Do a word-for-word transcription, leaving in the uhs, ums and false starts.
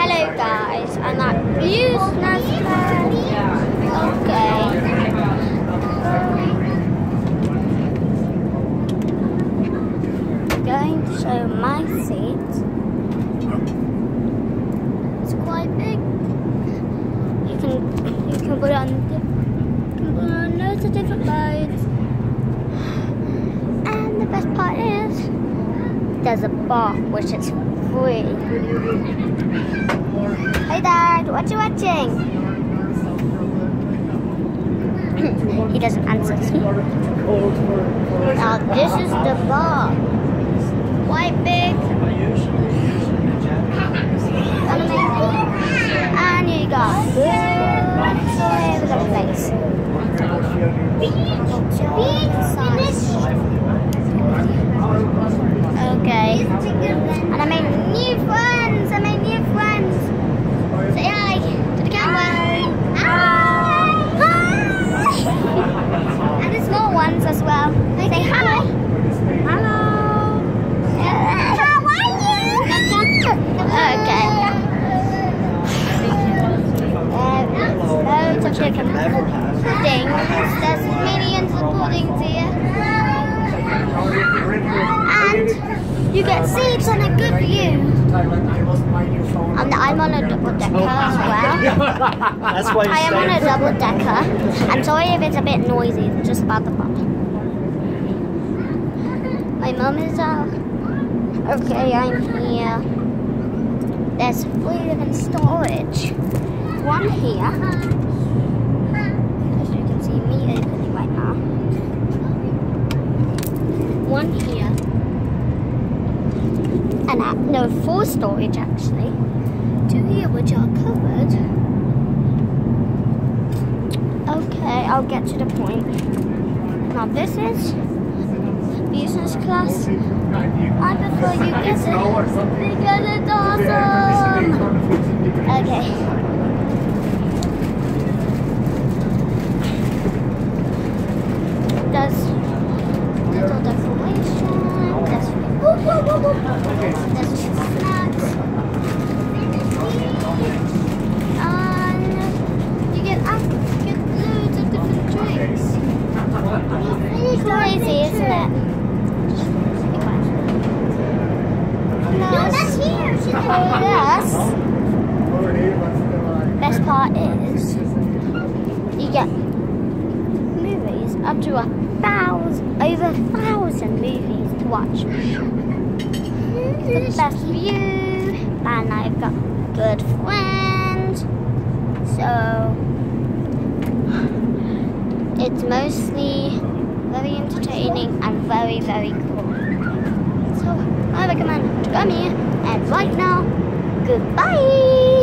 Hello guys, I'm at Useness. Okay. I'm going to show my seat. It's quite big. You can you can put it on you can put it on loads of different modes. And the best part is there's a bar which is free. Hey Dad, what you watching? He doesn't answer. Now this is the bar. Quite big. And amazing. And you got books all over the place. Okay. And I made new friends. I made new friends. Say hi to the camera. Hi. Hi. And the small ones as well. Say hi. Hello. How are you? Okay. Uh, loads of chicken puddings. There's millions of puddings here. And you get seats and a good view. And I'm on a double decker as well. That's why I am on a double decker. I'm sorry if it's a bit noisy, it's just about the pop. My mum is out. Okay, I'm here. There's three different storage. One here. As you can see me opening right now. One here. And uh, no, four storage actually. Two here which are covered. Okay, I'll get to the point. Now this is business class. I prefer you get it because it's awesome. Okay. There's little decoration. There's whoop, whoop, whoop, whoop. There's snacks. And you get you get loads of different drinks. It's crazy, isn't it? No, that's here. Yes. Best part is you get movies up to a thousand, over a thousand movies to watch. The best view, and I've got good friends, so it's mostly very entertaining and very, very cool. So I recommend to come here, and right now, goodbye!